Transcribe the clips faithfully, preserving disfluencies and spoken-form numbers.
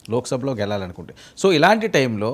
లోక్సభలోకి వెళ్ళాలనుకుంటే. సో ఇలాంటి టైంలో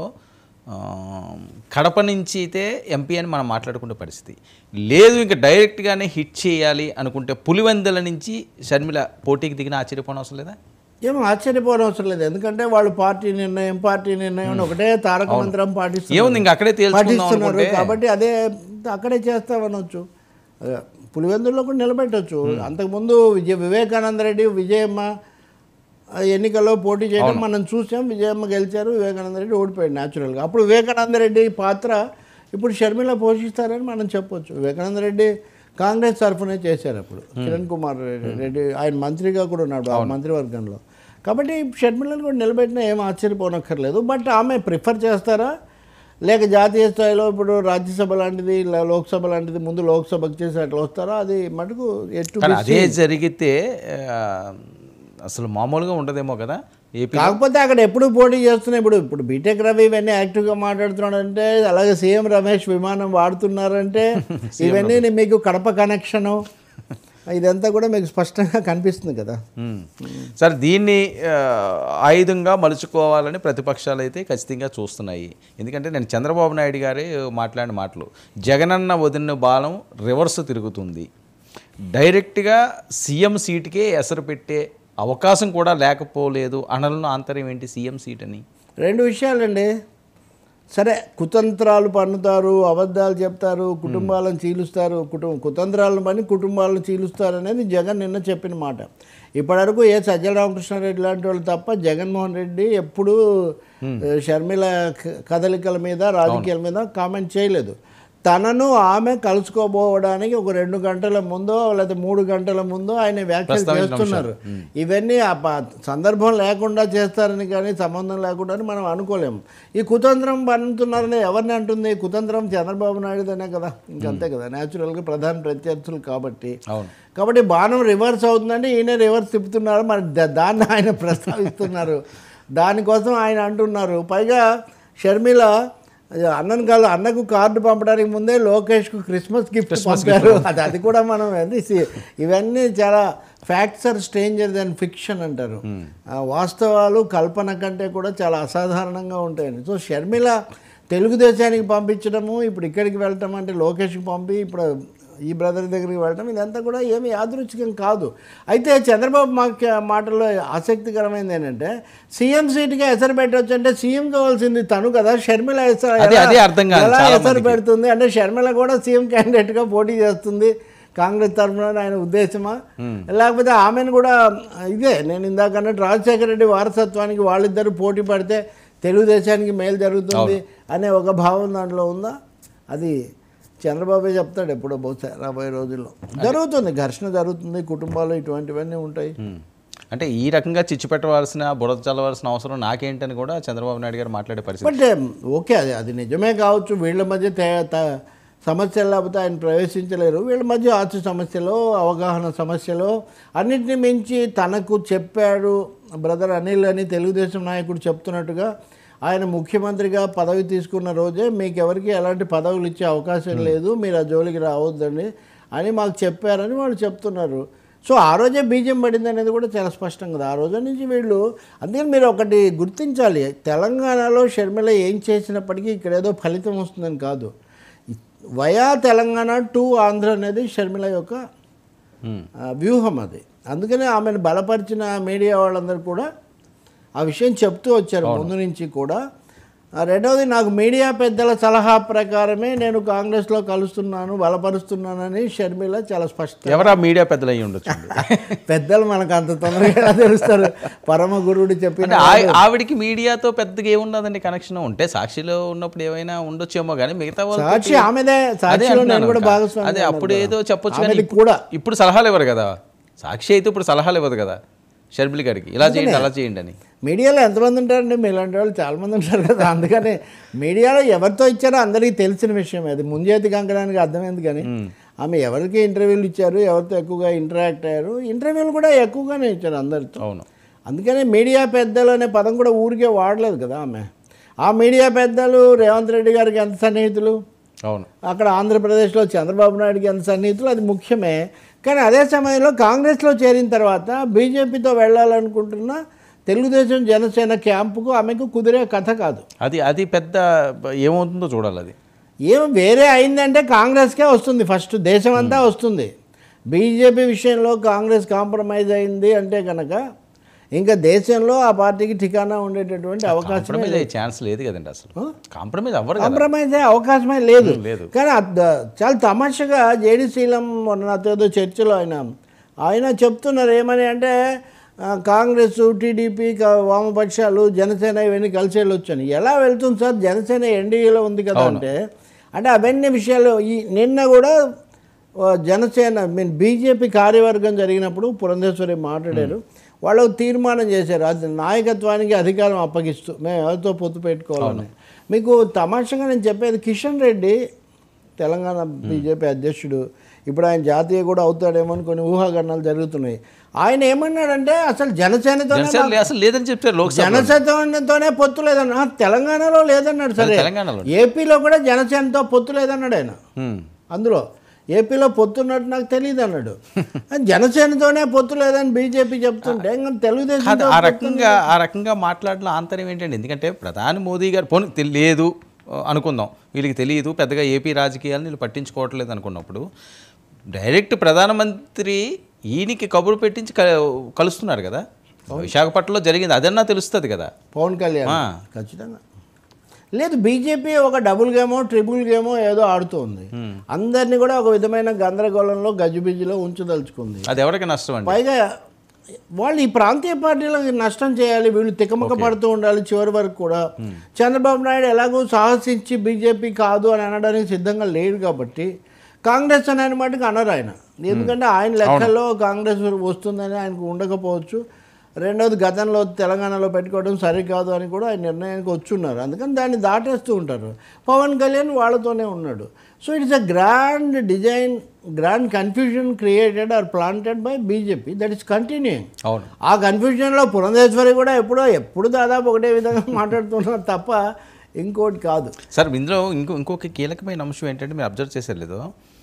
కడప నుంచి అయితే ఎంపీ అని మనం మాట్లాడుకునే పరిస్థితి లేదు. ఇంకా డైరెక్ట్గానే హిట్ చేయాలి అనుకుంటే పులివెందుల నుంచి షర్మిల పోటీకి దిగిన ఆశ్చర్యపోవడం అవసరం లేదా? ఏమో ఆశ్చర్యపోవడం అవసరం లేదు, ఎందుకంటే వాళ్ళు పార్టీ నిర్ణయం పార్టీ నిర్ణయం ఒకటే తారక మంత్రం పాటిస్తున్నారు ఇంకా అక్కడే పాటిస్తున్నారు కాబట్టి అదే అక్కడే చేస్తామనొచ్చు. పులివెందుల్లో కూడా నిలబెట్టవచ్చు. అంతకుముందు విజయ వివేకానంద రెడ్డి విజయమ్మ ఎన్నికల్లో పోటీ చేయడం మనం చూసాం. విజయమ్మ గెలిచారు, వివేకానంద రెడ్డి ఓడిపోయాడు న్యాచురల్గా. అప్పుడు వివేకానంద రెడ్డి పాత్ర ఇప్పుడు షర్మిల పోషిస్తారని మనం చెప్పొచ్చు. వివేకానంద రెడ్డి కాంగ్రెస్ తరఫునే చేశారు అప్పుడు, కిరణ్ కుమార్ రెడ్డి ఆయన మంత్రిగా కూడా ఉన్నాడు ఆ మంత్రివర్గంలో. కాబట్టి షర్మిలను కూడా నిలబెట్టినా ఏం ఆశ్చర్యపోనక్కర్లేదు. బట్ ఆమె ప్రిఫర్ చేస్తారా లేక జాతీయ స్థాయిలో ఇప్పుడు రాజ్యసభ లాంటిది లోక్సభ లాంటిది ముందు లోక్సభకు చేసి అట్లా వస్తారా, అది మటుకు ఎటు అదే జరిగితే అసలు మామూలుగా ఉండదేమో కదా. కాకపోతే అక్కడ ఎప్పుడు పోటీ చేస్తున్నాయి. ఇప్పుడు ఇప్పుడు బీటెక్ రవి ఇవన్నీ యాక్టివ్గా మాట్లాడుతున్నాడంటే, అలాగే సీఎం రమేష్ విమానం వాడుతున్నారంటే ఇవన్నీ మీకు కడప కనెక్షను ఇదంతా కూడా మీకు స్పష్టంగా కనిపిస్తుంది కదా. సరే, దీన్ని ఆయుధంగా మలుచుకోవాలని ప్రతిపక్షాలు అయితే ఖచ్చితంగా చూస్తున్నాయి. ఎందుకంటే నేను చంద్రబాబు నాయుడు గారే మాట్లాడిన మాటలు, జగనన్న వదిన బాలం రివర్స్ తిరుగుతుంది, డైరెక్ట్గా సీఎం సీటుకే ఎసరు పెట్టే అవకాశం కూడా లేకపోలేదు అనలను ఆంతర్యం ఏంటి సీఎం సీట్ అని? రెండు విషయాలండి. సరే, కుతంత్రాలు పన్నుతారు, అబద్ధాలు చెప్తారు, కుటుంబాలను చీలుస్తారు, కుటుంబ కుతంత్రాలను పని కుటుంబాలను చీలుస్తారు అనేది జగన్ నిన్న చెప్పిన మాట. ఇప్పటివరకు ఏ సజ్జల రామకృష్ణారెడ్డి లాంటి వాళ్ళు తప్ప జగన్మోహన్ రెడ్డి ఎప్పుడూ షర్మిల కదలికల మీద రాజకీయాల మీద కామెంట్ చేయలేదు. తనను ఆమె కలుసుకోబోవడానికి ఒక రెండు గంటల ముందో లేదా మూడు గంటల ముందో ఆయన వ్యాఖ్యలు చేస్తున్నారు. ఇవన్నీ సందర్భం లేకుండా చేస్తారని కానీ సంబంధం లేకుండా మనం అనుకోలేము. ఈ కుతంత్రం పన్నుతున్నారని ఎవరిని అంటుంది? కుతంత్రం చంద్రబాబు నాయుడుదనే కదా, ఇంకంతే కదా, న్యాచురల్గా ప్రధాన ప్రత్యర్థులు కాబట్టి. కాబట్టి బాణం రివర్స్ అవుతుందంటే ఈయన రివర్స్ తిప్పుతున్నారు, మరి దాన్ని ఆయన ప్రస్తావిస్తున్నారు, దానికోసం ఆయన అంటున్నారు. పైగా షర్మిల అన్నను కాదు అన్నకు కార్డు పంపడానికి ముందే లోకేష్కు క్రిస్మస్ గిఫ్ట్ పంపారు. అది అది కూడా మనం ఇవన్నీ చాలా facts are stranger than fiction అంటారు. వాస్తవాలు కల్పన కంటే కూడా చాలా అసాధారణంగా ఉంటాయని. సో షర్మిల తెలుగుదేశానికి పంపించడము, ఇప్పుడు ఇక్కడికి వెళ్ళటం అంటే లోకేష్కి పంపి ఇప్పుడు ఈ బ్రదర్ దగ్గరికి వెళ్ళటం, ఇదంతా కూడా ఏమి యాదృచ్ఛికం కాదు. అయితే చంద్రబాబు మా మాటల్లో ఆసక్తికరమైనది ఏంటంటే, సీఎం సీట్గా ఎసరు పెట్టవచ్చు అంటే సీఎం కావాల్సింది తను కదా, షర్మిల ఎసరు ఎలా ఎసరు పెడుతుంది అంటే షర్మిల కూడా సీఎం క్యాండిడేట్గా పోటీ చేస్తుంది కాంగ్రెస్ తరఫున ఆయన ఉద్దేశమా? లేకపోతే ఆమెను కూడా ఇదే నేను ఇందాక అన్నట్టు రాజశేఖర రెడ్డి వారసత్వానికి వాళ్ళిద్దరూ పోటీ పడితే తెలుగుదేశానికి మేలు జరుగుతుంది అనే ఒక భావం దాంట్లో ఉందా? అది చంద్రబాబు చెప్తాడు ఎప్పుడో బహుశా రాబోయే రోజుల్లో. జరుగుతుంది, ఘర్షణ జరుగుతుంది, కుటుంబాలు ఇటువంటివన్నీ ఉంటాయి. అంటే ఈ రకంగా చిచ్చు పెట్టవలసిన బురద చల్లవలసిన అవసరం నాకేంటని కూడా చంద్రబాబు నాయుడు గారు మాట్లాడే పరిస్థితి. బట్ ఓకే, అది అది నిజమే కావచ్చు. వీళ్ళ మధ్య సమస్యలు లేకపోతే ఆయన ప్రవేశించలేరు. వీళ్ళ మధ్య ఆర్చి సమస్యలో అవగాహన సమస్యలో అన్నింటినీ మించి తనకు చెప్పాడు బ్రదర్ అనిల్ అని తెలుగుదేశం నాయకుడు చెప్తున్నట్టుగా, ఆయన ముఖ్యమంత్రిగా పదవి తీసుకున్న రోజే మీకు ఎవరికి ఎలాంటి పదవులు ఇచ్చే అవకాశం లేదు, మీరు ఆ జోలికి రావద్దండి అని మాకు చెప్పారని వాళ్ళు చెప్తున్నారు. సో ఆ రోజే బీజం పడింది అనేది కూడా చాలా స్పష్టం కదా ఆ రోజు నుంచి వీళ్ళు. అందుకని మీరు ఒకటి గుర్తించాలి, తెలంగాణలో షర్మిల ఏం చేసినప్పటికీ ఇక్కడ ఏదో ఫలితం వస్తుందని కాదు, వయా తెలంగాణ టు ఆంధ్ర అనేది షర్మిల యొక్క వ్యూహం. అది అందుకనే ఆమెను బలపరిచిన మీడియా వాళ్ళందరూ కూడా ఆ విషయం చెప్తూ వచ్చారు ముందు నుంచి కూడా. రెండవది, నాకు మీడియా పెద్దల సలహా ప్రకారమే నేను కాంగ్రెస్లో కలుస్తున్నాను బలపరుస్తున్నానని షర్మిల చాలా స్పష్టం. ఎవరా మీడియా పెద్దలు అయ్యి ఉండొచ్చు? పెద్దలు మనకు అంత తొందరగా తెలుస్తారు, పరమ గురుడు చెప్పిన. ఆవిడికి మీడియాతో పెద్దగా ఏమున్నదండి కనెక్షన్? ఉంటే సాక్షిలో ఉన్నప్పుడు ఏమైనా ఉండొచ్చేమో కానీ మిగతా సాక్షి ఆమెదే, సాక్షిలో నేను కూడా భాగస్వామి. అదే అప్పుడు ఏదో చెప్పొచ్చు కానీ కూడా ఇప్పుడు సలహాలు ఇవ్వరు కదా. సాక్షి అయితే ఇప్పుడు సలహాలు ఇవ్వదు కదా షర్మిల గారికి, ఇలా చేయండి అలా చేయండి అని. మీడియాలో ఎంతమంది ఉంటారండి? మీలాంటి వాళ్ళు చాలామంది ఉంటారు కదా. అందుకని మీడియాలో ఎవరితో ఇచ్చారో అందరికీ తెలిసిన విషయం. అది ముంజేతి కంకరానికి అర్థమైంది. కానీ ఆమె ఎవరికి ఇంటర్వ్యూలు ఇచ్చారు, ఎవరితో ఎక్కువగా ఇంటరాక్ట్ అయ్యారు, ఇంటర్వ్యూలు కూడా ఎక్కువగానే ఇచ్చారు అందరితో. అవును. అందుకని మీడియా పెద్దలు అనే పదం కూడా ఊరికే వాడలేదు కదా ఆమె. ఆ మీడియా పెద్దలు రేవంత్ రెడ్డి గారికి ఎంత సన్నిహితులు, అవును, అక్కడ ఆంధ్రప్రదేశ్లో చంద్రబాబు నాయుడుకి ఎంత సన్నిహితులు, అది ముఖ్యమే. కానీ అదే సమయంలో కాంగ్రెస్లో చేరిన తర్వాత బీజేపీతో వెళ్ళాలనుకుంటున్న తెలుగుదేశం జనసేన క్యాంపుకు ఆమెకు కుదిరే కథ కాదు. అది అది పెద్ద ఏమవుతుందో చూడాలి. అది ఏం వేరే అయిందంటే కాంగ్రెస్కే వస్తుంది, ఫస్ట్ దేశం అంతా వస్తుంది. బీజేపీ విషయంలో కాంగ్రెస్ కాంప్రమైజ్ అయింది అంటే కనుక ఇంకా దేశంలో ఆ పార్టీకి ఠికానా ఉండేటటువంటి అవకాశం ఛాన్స్ లేదు కదండి. అసలు కాంప్రమైజ్ అవ్వరు, కాంప్రమైజ్ అయ్యే అవకాశమే లేదు. కానీ చాలా తమాషగా జేడీ శీలం మొన్న నాతో ఏదో చర్చలో ఆయన ఆయన చెప్తున్నారు ఏమని అంటే కాంగ్రెస్, టీడీపీ, వామపక్షాలు, జనసేన ఇవన్నీ కలిసి వెళ్ళొచ్చని. ఎలా వెళ్తుంది సార్, జనసేన ఎన్డీఏలో ఉంది కదా అంటే అంటే అవన్నీ విషయాలు ఈ నిన్న కూడా జనసేన మీన్ బీజేపీ కార్యవర్గం జరిగినప్పుడు పురంధేశ్వరి మాట్లాడారు. వాళ్ళు తీర్మానం చేశారు అది నాయకత్వానికి అధికారం అప్పగిస్తూ మేము ఎవరితో పొత్తు పెట్టుకోవాలని. మీకు తమాషగా నేను చెప్పేది, కిషన్ రెడ్డి తెలంగాణ బీజేపీ అధ్యక్షుడు, ఇప్పుడు ఆయన జాతీయ కూడా అవుతాడేమో అని కొన్ని ఊహాగానాలు జరుగుతున్నాయి. ఆయన ఏమన్నాడంటే అసలు జనసేనతో అసలు లేదని చెప్తారు, జనసేనతోనే పొత్తు లేదన్న, తెలంగాణలో లేదన్నాడు. సరే ఏపీలో కూడా జనసేనతో పొత్తు లేదన్నాడు ఆయన. అందులో ఏపీలో పొత్తున్నట్టు నాకు తెలియదు అన్నాడు. జనసేనతోనే పొత్తు లేదని బీజేపీ చెప్తుంటే ఇంకా తెలుగుదేశం ఆ రకంగా ఆ రకంగా మాట్లాడిన ఆంతర్యం ఏంటంటే, ఎందుకంటే ప్రధాని మోదీ గారు పోనీ తెలియదు అనుకుందాం, వీళ్ళకి తెలియదు పెద్దగా ఏపీ రాజకీయాలను వీళ్ళు పట్టించుకోవట్లేదు అనుకున్నప్పుడు డైరెక్ట్ ప్రధానమంత్రి ఈయనకి కబురు పెట్టించి కలుస్తున్నారు కదా. విశాఖపట్నంలో జరిగింది అదన్నా తెలుస్తుంది కదా పవన్ కళ్యాణ్. ఖచ్చితంగా లేదు, బీజేపీ ఒక డబుల్ గేమో ట్రిపుల్ గేమో ఏదో ఆడుతుంది, అందరినీ కూడా ఒక విధమైన గందరగోళంలో గజిబిజిలో ఉంచదలుచుకుంది. అది ఎవరికి నష్టం అండి. పైగా వాళ్ళు ఈ ప్రాంతీయ పార్టీలకు నష్టం చేయాలి, వీళ్ళు తికమక పడుతూ ఉండాలి చివరి వరకు కూడా. చంద్రబాబు నాయుడు ఎలాగో సాహసించి బీజేపీ కాదు అని అనడానికి సిద్ధంగా లేడు కాబట్టి కాంగ్రెస్ అనే మాటకి అనరు ఆయన. ఎందుకంటే ఆయన లెక్కల్లో కాంగ్రెస్ వస్తుందని ఆయనకు ఉండకపోవచ్చు. రెండవది గతంలో తెలంగాణలో పెట్టుకోవడం సరికాదు అని కూడా ఆయన నిర్ణయానికి వచ్చున్నారు, అందుకని దాన్ని దాటేస్తూ ఉంటారు. పవన్ కళ్యాణ్ వాళ్ళతోనే ఉన్నాడు. So it's a grand design, grand confusion created or planted by BJP that is continuing. అవును, ఆ కన్ఫ్యూజన్లో పురంధేశ్వరి కూడా ఎప్పుడో ఎప్పుడు దాదాపు ఒకటే విధంగా మాట్లాడుతున్నారు తప్ప ఇంకోటి కాదు. సార్ ఇందులో ఇంకో ఇంకొక కీలకమైన అంశం ఏంటంటే మీరు అబ్జర్వ్ చేశారు లేదో,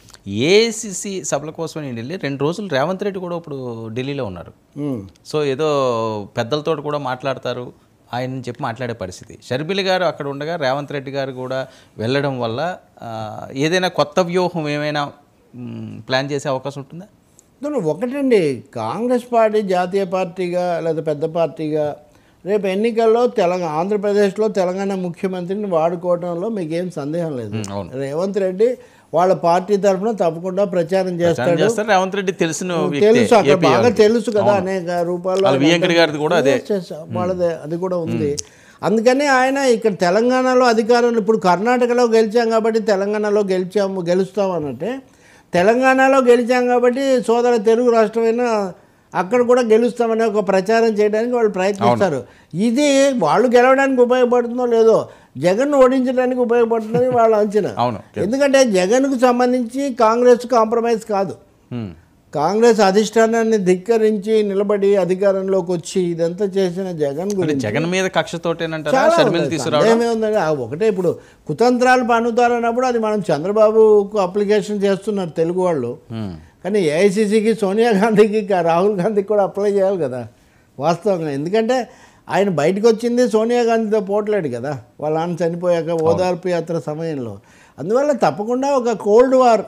ఏఐసిసి సభల కోసం నేను వెళ్ళి రెండు రోజులు రేవంత్ రెడ్డి కూడా ఇప్పుడు ఢిల్లీలో ఉన్నారు. సో ఏదో పెద్దలతో కూడా మాట్లాడతారు ఆయన చెప్పి మాట్లాడే పరిస్థితి. షర్మిల గారు అక్కడ ఉండగా రేవంత్ రెడ్డి గారు కూడా వెళ్ళడం వల్ల ఏదైనా కొత్త వ్యూహం ఏమైనా ప్లాన్ చేసే అవకాశం ఉంటుందా? ఒకటండి, కాంగ్రెస్ పార్టీ జాతీయ పార్టీగా లేదా పెద్ద పార్టీగా రేపు ఎన్నికల్లో తెలంగాణ ఆంధ్రప్రదేశ్లో తెలంగాణ ముఖ్యమంత్రిని వాడుకోవడంలో మీకేం సందేహం లేదు. రేవంత్ రెడ్డి వాళ్ళ పార్టీ తరఫున తప్పకుండా ప్రచారం చేస్తాడు. రేవంత్ రెడ్డి తెలిసిన తెలుసు, అక్కడ బాగా తెలుసు కదా అనేక రూపాల్లో వాళ్ళదే అది కూడా ఉంది. అందుకని ఆయన ఇక్కడ తెలంగాణలో అధికారంలో ఇప్పుడు కర్ణాటకలో గెలిచాం కాబట్టి తెలంగాణలో గెలిచాము గెలుస్తాం అన్నట్టే తెలంగాణలో గెలిచాం కాబట్టి సోదర తెలుగు రాష్ట్రమైన అక్కడ కూడా గెలుస్తామనే ఒక ప్రచారం చేయడానికి వాళ్ళు ప్రయత్నిస్తారు. ఇది వాళ్ళు గెలవడానికి ఉపయోగపడుతుందో లేదో జగన్ ఓడించడానికి ఉపయోగపడుతుందని వాళ్ళ అంచనా. ఎందుకంటే జగన్కు సంబంధించి కాంగ్రెస్ కాంప్రమైజ్ కాదు. కాంగ్రెస్ అధిష్టానాన్ని ధిక్కరించి నిలబడి అధికారంలోకి వచ్చి ఇదంతా చేసిన జగన్ గురించి జగన్ మీద కక్షతోటేనంటే ఒకటే ఇప్పుడు కుతంత్రాలు పన్నుతారన్నప్పుడు అది మనం చంద్రబాబుకు అప్లికేషన్ చేస్తున్నారు తెలుగు వాళ్ళు. కానీ ఏఐసిసికి సోనియా గాంధీకి రాహుల్ గాంధీకి కూడా అప్లై చేయాలి కదా వాస్తవంగా. ఎందుకంటే ఆయన బయటకు వచ్చింది సోనియా గాంధీతో పోట్లాడు కదా వాళ్ళ నాన్న చనిపోయాక ఓదార్పు యాత్ర సమయంలో. అందువల్ల తప్పకుండా ఒక cold war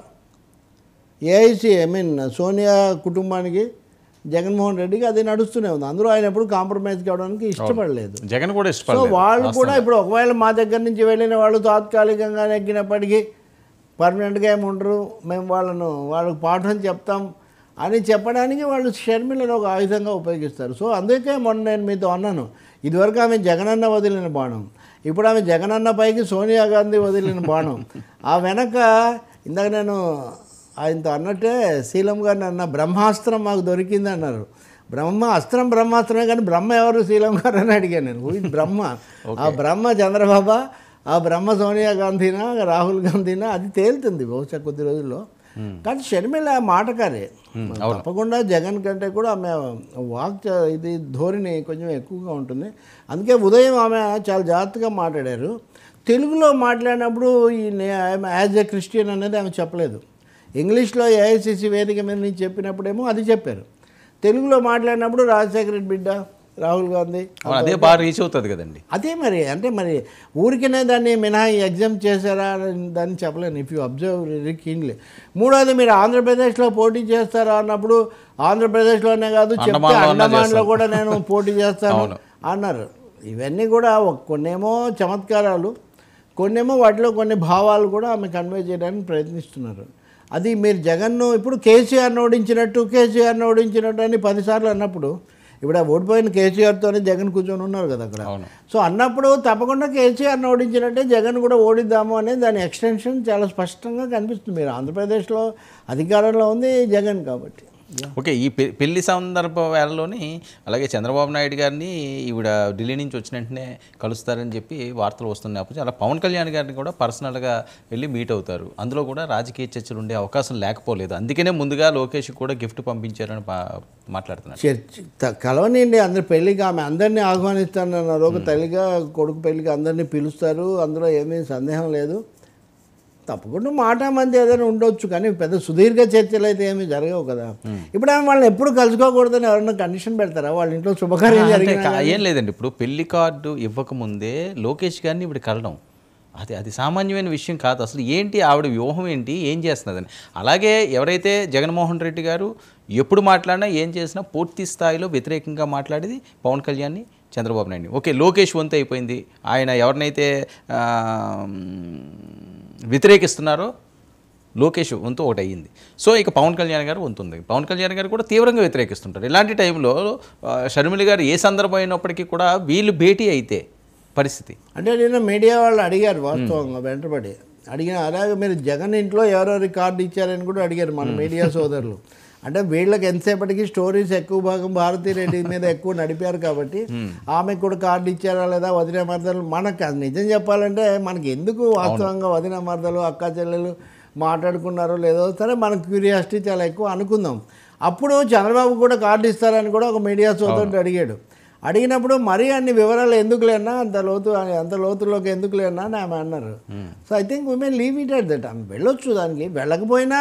AIC I mean Sonia కుటుంబానికి జగన్మోహన్ రెడ్డికి అది నడుస్తూనే ఉంది. అందులో ఆయన ఎప్పుడు కాంప్రమైజ్ కావడానికి ఇష్టపడలేదు. జగన్ కూడా సో వాళ్ళు కూడా ఇప్పుడు ఒకవేళ మా దగ్గర నుంచి వెళ్ళిన వాళ్ళు తాత్కాలికంగా నెగ్గినప్పటికీ పర్మనెంట్గా ఏమి ఉండరు, మేము వాళ్ళను వాళ్ళకు పాఠం చెప్తాం అని చెప్పడానికి వాళ్ళు షర్మిలను ఒక ఆయుధంగా ఉపయోగిస్తారు. సో అందుకే మొన్న నేను మీతో అన్నాను, ఇదివరకు ఆమె జగనన్న వదిలిన బాణం, ఇప్పుడు ఆమె జగనన్న పైకి సోనియా గాంధీ వదిలిన బాణం. ఆ వెనక ఇందాక నేను ఆయనతో అన్నట్టే శీలం గారిని అన్న బ్రహ్మాస్త్రం మాకు దొరికింది అన్నారు. బ్రహ్మ అస్త్రం బ్రహ్మాస్త్రమే, కానీ బ్రహ్మ ఎవరు శీలం గారు అని అడిగాను నేను. ఊ బ్రహ్మ, ఆ బ్రహ్మ చంద్రబాబు, ఆ బ్రహ్మ సోనియా గాంధీనా రాహుల్ గాంధీనా అది తేలుతుంది బహుశా కొద్ది రోజుల్లో. కానీ షర్మిల మాటకారే, తప్పకుండా జగన్ కంటే కూడా ఆమె వాక్ ఇది ధోరణి కొంచెం ఎక్కువగా ఉంటుంది. అందుకే ఉదయం ఆమె చాలా జాగ్రత్తగా మాట్లాడారు. తెలుగులో మాట్లాడినప్పుడు ఈ యాజ్ ఎ క్రిస్టియన్ అనేది ఆమె చెప్పలేదు. ఇంగ్లీష్లో ఏఐసిసి వేదిక మీద నుంచి చెప్పినప్పుడేమో అది చెప్పారు. తెలుగులో మాట్లాడినప్పుడు రాజశేఖర రెడ్డి బిడ్డ, రాహుల్ గాంధీ. అవును, అదే బాగా రీచ్ అవుతుంది కదండి. అదే మరి అంటే మరి ఊరికనే దాన్ని మినహా ఎగ్జామ్ చేశారా అని దాన్ని చెప్పలేను. If you observe very keenly. మూడోది మీరు ఆంధ్రప్రదేశ్లో పోటీ చేస్తారా అన్నప్పుడు ఆంధ్రప్రదేశ్లోనే కాదు చెప్తే అండమాన్లో అన్నా అండమాన్లో కూడా నేను పోటీ చేస్తాను అవును. అన్నారు. ఇవన్నీ కూడా ఒక- కొన్నేమో చమత్కారాలు, కొన్నేమో వాటిలో కొన్ని భావాలు కూడా ఆమె కన్వే చేయడానికి ప్రయత్నిస్తున్నారు. అది మీరు జగన్ను ఇప్పుడు కేసీఆర్ని ఓడించినట్టు కేసీఆర్ని ఓడించినట్టు అని పదిసార్లు అన్నప్పుడు ఇప్పుడు ఆ ఓడిపోయిన కేసీఆర్తోనే జగన్ కూర్చొని ఉన్నారు కదా అక్కడ. అవును. సో అన్నప్పుడు తప్పకుండా కేసీఆర్ని ఓడించినట్టే జగన్ కూడా ఓడిద్దాము అనేది దాని ఎక్స్టెన్షన్ చాలా స్పష్టంగా కనిపిస్తుంది. మీరు ఆంధ్రప్రదేశ్లో అధికారంలో ఉంది జగన్ కాబట్టి. ఓకే, ఈ పె పెళ్లి సందర్భ వేళలోని అలాగే చంద్రబాబు నాయుడు గారిని ఈవిడ ఢిల్లీ నుంచి వచ్చిన వెంటనే కలుస్తారని చెప్పి వార్తలు వస్తున్నాయి. అలా పవన్ కళ్యాణ్ గారిని కూడా పర్సనల్గా వెళ్ళి మీట్ అవుతారు. అందులో కూడా రాజకీయ చర్చలు ఉండే అవకాశం లేకపోలేదు. అందుకనే ముందుగా లోకేష్ కూడా గిఫ్ట్ పంపించారని మాట్లాడుతున్నారు. చర్చ త- కలవనండి అందరు పెళ్ళికి ఆమె అందరినీ ఆహ్వానిస్తానన్నారు. ఒక తల్లిగా కొడుకు పెళ్ళికి అందరినీ పిలుస్తారు, అందులో ఏమీ సందేహం లేదు. తప్పకుండా మాట మంది ఏదైనా ఉండొచ్చు, కానీ పెద్ద సుదీర్ఘ చర్చలు అయితే ఏమీ జరగవు కదా. ఇప్పుడు ఆమె వాళ్ళని ఎప్పుడు కలుసుకోకూడదని ఎవరైనా కండిషన్ పెడతారా? వాళ్ళ ఇంట్లో శుభకార్యం అంటే జరిగినా కా- ఏం లేదండి, ఇప్పుడు పెళ్లి కార్డు ఇవ్వకముందే లోకేష్ గారిని ఇప్పుడు కలడం అది అది సామాన్యమైన విషయం కాదు. అసలు ఏంటి ఆవిడ వ్యూహం ఏంటి, ఏం చేస్తున్నదని. అలాగే ఎవరైతే జగన్మోహన్ రెడ్డి గారు ఎప్పుడు మాట్లాడినా ఏం చేసినా పూర్తి స్థాయిలో వ్యతిరేకంగా మాట్లాడేది పవన్ కళ్యాణ్ని, చంద్రబాబు నాయుడిని. ఓకే, లోకేష్ వంతు అయిపోయింది. ఆయన ఎవరినైతే ఆ, వ్యతిరేకిస్తున్నారో లోకేష్ వంతు ఒకటి అయ్యింది. సో ఇక పవన్ కళ్యాణ్ గారు వంతు ఉంది. పవన్ కళ్యాణ్ గారు కూడా తీవ్రంగా వ్యతిరేకిస్తుంటారు. ఇలాంటి టైంలో ఆ, షర్మిల గారు ఏ సందర్భం అయినప్పటికీ కూడా వీళ్ళు భేటీ అయితే పరిస్థితి. అంటే నేను మీడియా వాళ్ళు అడిగారు వాస్తవంగా వెంటబడి అడిగిన, అలాగే మీరు జగన్ ఇంట్లో ఎవరెవరి కార్డు ఇచ్చారని కూడా అడిగారు మన మీడియా సోదరులు. అంటే వీళ్ళకి ఎంతసేపటికి స్టోరీస్ ఎక్కువ భాగం భారతీ రెడ్డి మీద ఎక్కువ నడిపారు కాబట్టి ఆమెకు కూడా కార్డు ఇచ్చారా లేదా వదిన మరదలు, మనకు అది నిజం చెప్పాలంటే మనకి ఎందుకు వాస్తవంగా వదిన మరదలు అక్క చెల్లెలు మాట్లాడుకున్నారో లేదో సరే మనకు క్యూరియాసిటీ చాలా ఎక్కువ అనుకుందాం. అప్పుడు చంద్రబాబు కూడా కార్డు ఇస్తారని కూడా ఒక మీడియా సోదరుడు అడిగాడు. అడిగినప్పుడు మరీ అన్ని వివరాలు ఎందుకు లేనా, అంత లోతు అంత లోతులోకి ఎందుకు లేనా అని ఆమె అన్నారు. So I think we may leave it at that. ఆమె వెళ్ళొచ్చు, దానికి వెళ్ళకపోయినా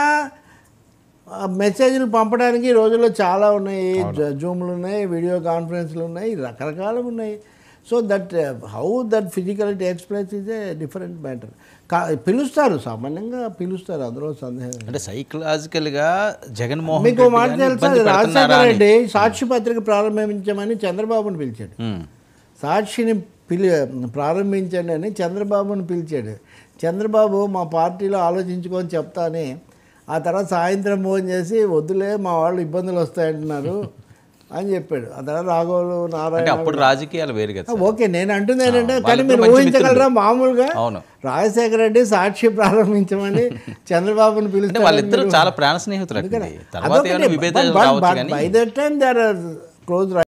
మెసేజ్లు పంపడానికి ఈ రోజుల్లో చాలా ఉన్నాయి. జూమ్లు ఉన్నాయి, వీడియో కాన్ఫరెన్స్లు ఉన్నాయి, రకరకాలు ఉన్నాయి. So that how that physical takes place is a different matter. కా పిలుస్తారు, సామాన్యంగా పిలుస్తారు, అందులో సందేహం. అంటే సైకలాజికల్గా జగన్మోహన్ మీకు మాట తెలుసా, రాజశేఖర రెడ్డి సాక్షి పత్రిక ప్రారంభించమని చంద్రబాబుని పిలిచాడు. సాక్షిని పిలి ప్రారంభించండి అని చంద్రబాబుని పిలిచాడు. చంద్రబాబు మా పార్టీలో ఆలోచించుకొని చెప్తా అని ఆ తర్వాత సాయంత్రం ఫోన్ చేసి వద్దులే మా వాళ్ళు ఇబ్బందులు వస్తాయంటున్నారు అని చెప్పాడు. ఆ తర్వాత రాఘవులు నారాయణ అప్పుడు రాజకీయాలు వేరు కదా. ఓకే, నేను అంటుంది ఏంటంటే కానీ మీరు ఊహించగలరా మామూలుగా రాజశేఖర రెడ్డి సాక్షి ప్రారంభించమని చంద్రబాబుని పిలిస్తే వాళ్ళిద్దరూ చాలా ప్రాణ స్నేహితులు. By that time they are close.